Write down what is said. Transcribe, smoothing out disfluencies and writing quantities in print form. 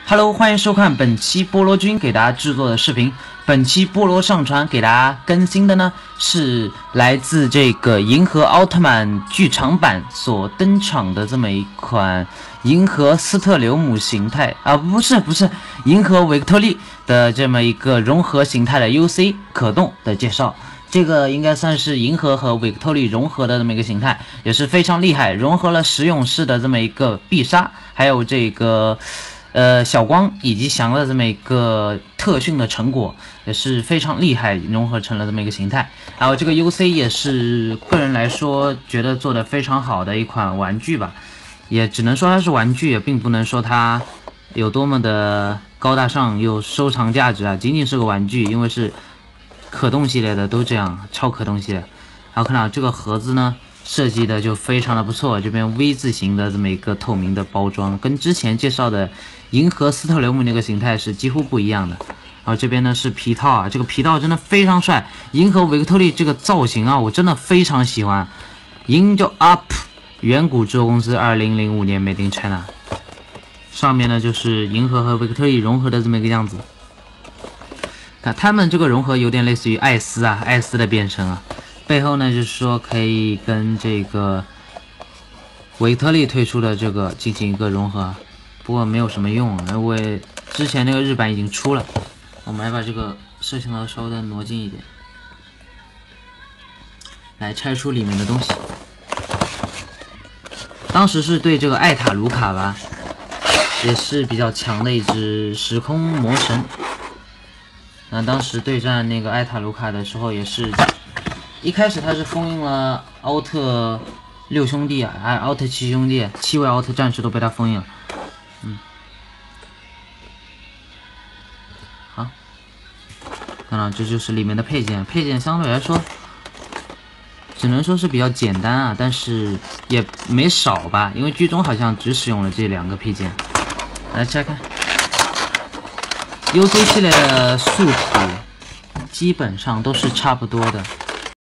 Hello， 欢迎收看本期菠萝君给大家制作的视频。本期菠萝上传给大家更新的呢，是来自这个银河奥特曼剧场版所登场的这么一款银河斯特留姆形态啊，不是银河维克特利的这么一个融合形态的 UC 可动的介绍。这个应该算是银河和维克特利融合的这么一个形态，也是非常厉害，融合了实用式的这么一个必杀，还有这个小光以及翔的这么一个特训的成果，也是非常厉害，融合成了这么一个形态。然后这个 UC 也是个人来说觉得做的非常好的一款玩具吧，也只能说它是玩具，也并不能说它有多么的高大上有收藏价值啊，仅仅是个玩具，因为是可动系列的都这样，超可动系列。然后看到这个盒子呢，设计的就非常的不错，这边 V 字形的这么一个透明的包装，跟之前介绍的银河斯特留姆那个形态是几乎不一样的。然后这边呢是皮套啊，这个皮套真的非常帅，银河维克特利这个造型啊，我真的非常喜欢。Angel Up 远古制作公司2005年 Made in China， 上面呢就是银河和维克特利融合的这么一个样子。看他们这个融合有点类似于艾斯的变身啊，背后呢就是说可以跟这个维特利推出的这个进行一个融合，不过没有什么用，因为之前那个日版已经出了。我们来把这个摄像头稍微的挪近一点，来拆出里面的东西。当时是对这个艾塔卢卡吧，也是比较强的一只时空魔神。那当时对战那个艾塔卢卡的时候，也是一开始他是封印了奥特6兄弟啊，还有奥特7兄弟，7位奥特战士都被他封印了。好，看到这就是里面的配件，配件相对来说只能说是比较简单啊，但是也没少吧，因为剧中好像只使用了这2个配件。来拆开。UC 系列的素体基本上都是差不多的，